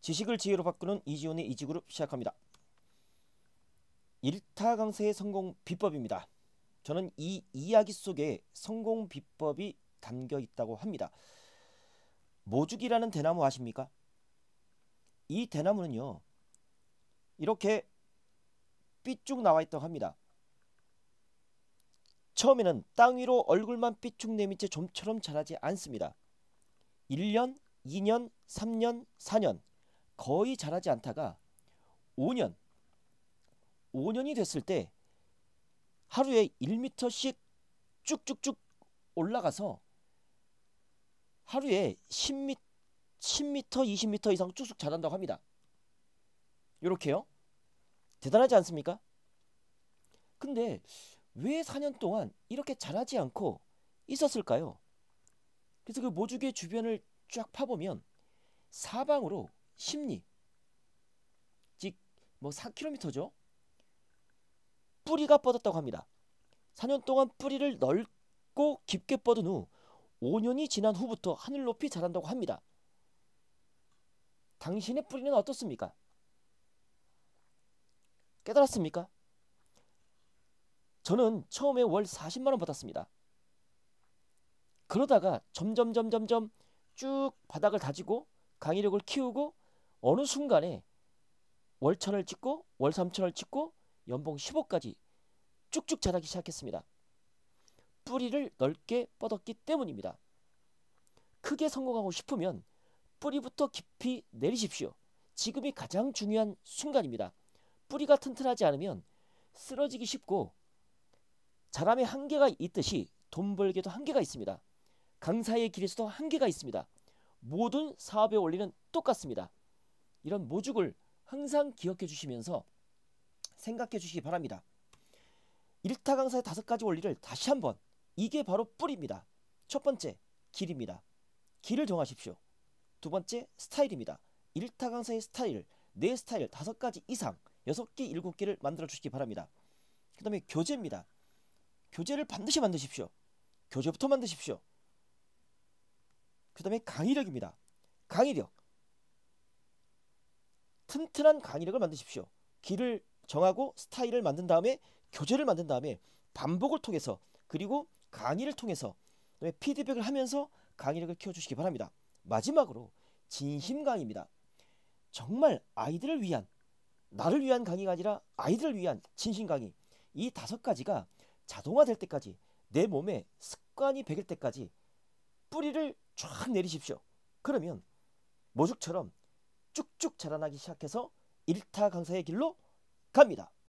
지식을 지혜로 바꾸는 이지훈의 이지그룹 시작합니다. 일타강사의 성공 비법입니다. 저는 이 이야기 속에 성공 비법이 담겨 있다고 합니다. 모죽이라는 대나무 아십니까? 이 대나무는요, 이렇게 삐쭉 나와 있다고 합니다. 처음에는 땅 위로 얼굴만 삐쭉 내민 채 좀처럼 자라지 않습니다. 1년, 2년, 3년, 4년 거의 자라지 않다가 5년이 됐을 때 하루에 1m씩 쭉쭉쭉 올라가서 하루에 10m, 20m 이상 쭉쭉 자란다고 합니다. 이렇게요. 대단하지 않습니까? 근데 왜 4년 동안 이렇게 자라지 않고 있었을까요? 그래서 그 모죽의 주변을 쫙 파보면 사방으로 심리, 즉 뭐 4km죠. 뿌리가 뻗었다고 합니다. 4년 동안 뿌리를 넓고 깊게 뻗은 후 5년이 지난 후부터 하늘 높이 자란다고 합니다. 당신의 뿌리는 어떻습니까? 깨달았습니까? 저는 처음에 월 40만원 받았습니다. 그러다가 점점 쭉 바닥을 다지고 강의력을 키우고 어느 순간에 월 1000을 찍고 월 3000을 찍고 연봉 15까지 쭉쭉 자라기 시작했습니다. 뿌리를 넓게 뻗었기 때문입니다. 크게 성공하고 싶으면 뿌리부터 깊이 내리십시오. 지금이 가장 중요한 순간입니다. 뿌리가 튼튼하지 않으면 쓰러지기 쉽고 자람에 한계가 있듯이 돈 벌기에도 한계가 있습니다. 강사의 길에서도 한계가 있습니다. 모든 사업의 원리는 똑같습니다. 이런 모죽을 항상 기억해 주시면서 생각해 주시기 바랍니다. 일타 강사의 5가지 원리를 다시 한번, 이게 바로 뿌리입니다. 첫 번째, 길입니다. 길을 정하십시오. 두 번째, 스타일입니다. 일타 강사의 스타일, 내 스타일 5가지 이상 6개, 7개를 만들어 주시기 바랍니다. 그 다음에 교재입니다. 교재를 반드시 만드십시오. 교재부터 만드십시오. 그 다음에 강의력입니다. 강의력. 튼튼한 강의력을 만드십시오. 길을 정하고 스타일을 만든 다음에 교재를 만든 다음에 반복을 통해서 그리고 강의를 통해서 그다음에 피드백을 하면서 강의력을 키워주시기 바랍니다. 마지막으로 진심 강의입니다. 정말 아이들을 위한, 나를 위한 강의가 아니라 아이들을 위한 진심 강의. 이 5가지가 자동화될 때까지, 내 몸에 습관이 배길 때까지 뿌리를 쫙 내리십시오. 그러면 모죽처럼 쭉쭉 자라나기 시작해서 일타 강사의 길로 갑니다.